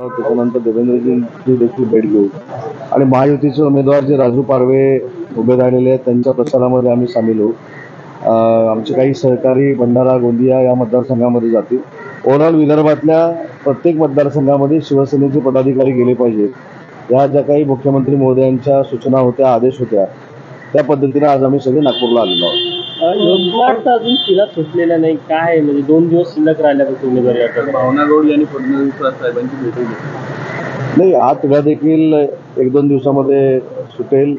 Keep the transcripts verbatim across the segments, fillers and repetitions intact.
त्याच्यानंतर देवेंद्रजींची देखील भेट घेऊ आणि महायुतीचे उमेदवार जे राजू पारवे उभे राहिलेले आहेत त्यांच्या प्रचारामध्ये आम्ही सामील होऊ. आमचे काही सहकारी भंडारा गोंदिया या मतदारसंघामध्ये जातील. ओव्हरऑल विदर्भातल्या प्रत्येक मतदारसंघामध्ये शिवसेनेचे पदाधिकारी गेले पाहिजेत या ज्या काही मुख्यमंत्री महोदयांच्या सूचना होत्या, आदेश होत्या, त्या पद्धतीने आज आम्ही सगळे नागपूरला आलेलो आहोत. अजून तिला सुटलेला नाही काय म्हणजे दोन दिवस शिल्लक राहिल्यापासून उमेदवारी अर्ज भावना गौड यांनी फडणवीस साहेबांची भेट घेतली नाही. हा तिला देखील एक दोन दिवसामध्ये सुटेल.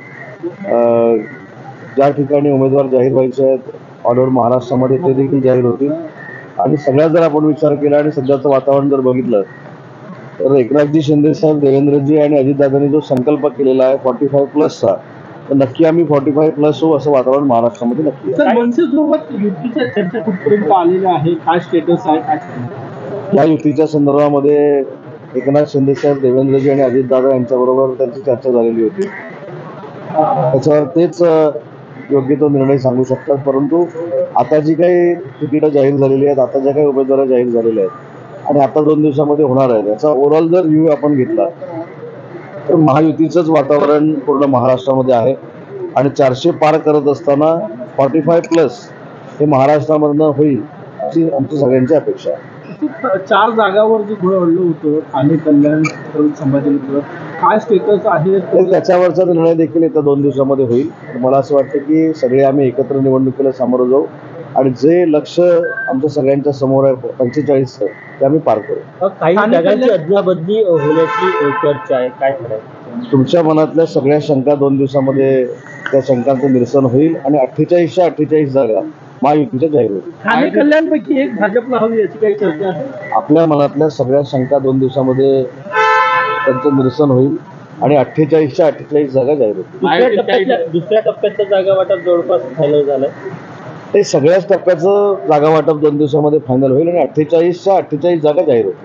ज्या ठिकाणी उमेदवार जाहीर व्हायचे आहेत ऑल ओव्हर महाराष्ट्रामध्ये ते देखील जाहीर होतील. आणि सगळ्यात जर आपण विचार केला आणि सध्याचं वातावरण जर बघितलं तर एकनाथजी शिंदे साहेब, देवेंद्रजी आणि अजितदादांनी जो संकल्प केलेला आहे फॉर्टी फाईव्ह प्लसचा, तर नक्की आम्ही फॉर्टी फाईव्ह प्लस होऊ असं वातावरण महाराष्ट्रामध्ये नक्की आहे. मनसेसोबत युतीच्या चर्चा कुठपर्यंत आलेल्या आहे, काय स्टेटस आहे, काय या युतीच्या संदर्भामध्ये एकनाथ शिंदे साहेब, देवेंद्रजी आणि अजितदादा यांच्याबरोबर त्यांची चर्चा झालेली होती. त्याच्यावर तेच योग्य तो निर्णय सांगू शकतात. परंतु आता जी काही तिकीटं जाहीर झालेली आहेत, आता ज्या काही उमेदवार जाहीर झालेल्या आहेत आणि आता दोन दिवसामध्ये होणार आहेत, याचा ओव्हरऑल जर व्ह्यू आपण घेतला तर महायुतीचंच वातावरण पूर्ण महाराष्ट्रामध्ये आहे. आणि चारशे पार करत असताना फॉर्टी फाईव्ह प्लस हे महाराष्ट्रामधनं होईल अशी आमची सगळ्यांची अपेक्षा आहे. चार जागावर जे घोळवलं होतं ठाणे, कल्याण, संभाजीनगर, काय स्टेटस आहे त्याच्यावरचा निर्णय देखील येत्या दोन दिवसामध्ये होईल. मला असं वाटतं की सगळे आम्ही एकत्र निवडणुकीला सामोरं जाऊ आणि जे लक्ष आमच्या सगळ्यांच्या समोर आहे पंचेचाळीस ते आम्ही पार करू. काही जागांची अदलाबदली होण्याची चर्चा आहे, काय करायचं? तुमच्या मनातल्या सगळ्या शंका दोन दिवसामध्ये त्या शंकांचं निरसन होईल आणि अठ्ठेचाळीसच्या अठ्ठेचाळीस जागा महायुतीच्या जाहीर होईल. ठाणे कल्याणपैकी एक भाजपला हवी याची काही चर्चा आहे? आपल्या मनातल्या सगळ्या शंका दोन दिवसामध्ये त्यांचं निरसन होईल आणि अठ्ठेचाळीसच्या अठ्ठेचाळीस जागा जाहीर होतील. दुसऱ्या टप्प्याचं जागा वाटप जवळपास फायनल झालंय. ते सगळ्याच टप्प्याचं जागा वाटप दोन दिवसामध्ये फायनल होईल आणि अठ्ठेचाळीसच्या अठ्ठेचाळीस जागा जाहीर होतील.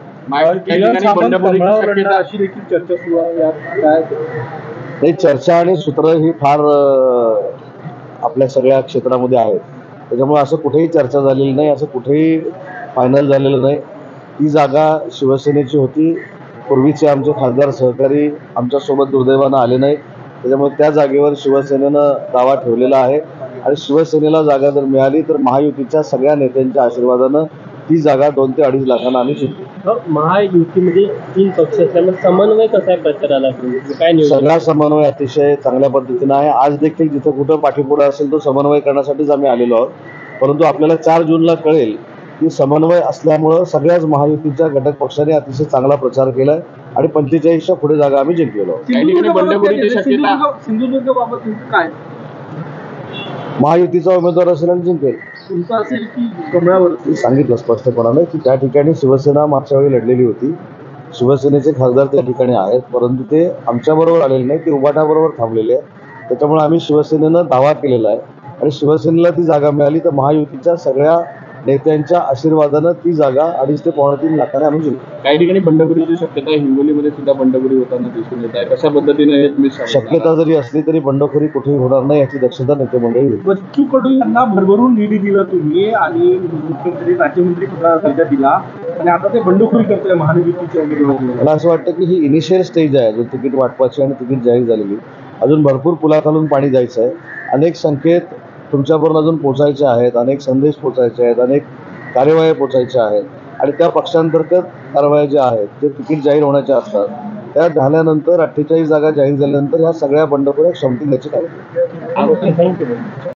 अशी देखील चर्चा सुरू आहे. चर्चा आणि सूत्र ही फार आपल्या सगळ्या क्षेत्रामध्ये आहेत. त्याच्यामुळे असं कुठेही चर्चा झालेली नाही, असं कुठेही फायनल झालेलं नाही. ही जागा शिवसेनेची होती. पूर्वीचे आमचे खासदार सहकारी आमच्यासोबत दुर्दैवानं आले नाही, त्याच्यामुळे त्या जागेवर शिवसेनेनं दावा ठेवलेला आहे आणि शिवसेनेला जागा जर मिळाली तर महायुतीच्या सगळ्या नेत्यांच्या आशीर्वादानं ती जागा दोन ते अडीच लाखांना आम्ही जिंकू. महायुतीमध्ये तीन पक्ष असल्यामुळे समन्वय कसा आहे प्रचाराला? काय सगळा समन्वय अतिशय चांगल्या पद्धतीनं आहे. आज देखील जिथं कुठं पाठीपुढे असेल तो समन्वय करण्यासाठीच आम्ही आलेलो आहोत. परंतु आपल्याला चार जूनला कळेल की समन्वय असल्यामुळं सगळ्याच महायुतीच्या घटक पक्षांनी अतिशय चांगला प्रचार केलाय आणि पंचेचाळीसच्या पुढे जागा आम्ही जिंकलेलो आहोत. सिंधुदुर्ग बाबत काय महायुतीचा उमेदवार असेल आणि जिंकेल असेल की कमळावरती सांगितलं स्पष्टपणाने की त्या ठिकाणी शिवसेना मागच्या वेळी लढलेली होती. शिवसेनेचे खासदार त्या ठिकाणी आहेत, परंतु ते आमच्याबरोबर आलेले नाही, ते उभाटाबरोबर थांबलेले आहेत. त्याच्यामुळे आम्ही शिवसेनेनं दावा केलेला आहे आणि शिवसेनेला ती जागा मिळाली तर महायुतीच्या सगळ्या नेत्यांच्या आशीर्वादानं ती जागा अडीच ते पावणे तीन लाखाने आम्ही जिंकू. काही ठिकाणी बंडखोरीची शक्यता आहे, हिंगोलीमध्ये सुद्धा बंडखोरी होताना दिसून येत आहे. कशा पद्धतीने शक्यता जरी असली तरी बंडखोरी कुठेही होणार नाही याची दक्षता नेते मंडळी घेईल. बच्चू कडू यांना भरभरून निधी दिला तुम्ही आणि मुख्यमंत्री राज्यमंत्री पदाचा दर्जा दिला आणि आता ते बंडखोरी करतोय महायुतीच्या उमेदवारांना. मला असं वाटतं की ही इनिशियल स्टेज आहे अजून तिकीट वाटपाची आणि तिकीट जाहीर झालेली. अजून भरपूर पुलाखालून पाणी जायचं आहे. अनेक संकेत तुमच्यापर्यंत अजून पोचायचे आहेत, अनेक संदेश पोचायचे आहेत, अनेक कार्यवाही पोचायच्या आहेत आणि त्या पक्षांतर्गत कारवाया ज्या आहेत जे तिकीट जाहीर होण्याच्या असतात त्या झाल्यानंतर अठ्ठेचाळीस जागा जाहीर झाल्यानंतर ह्या सगळ्या बंडखोऱ्या संपतील याची काय.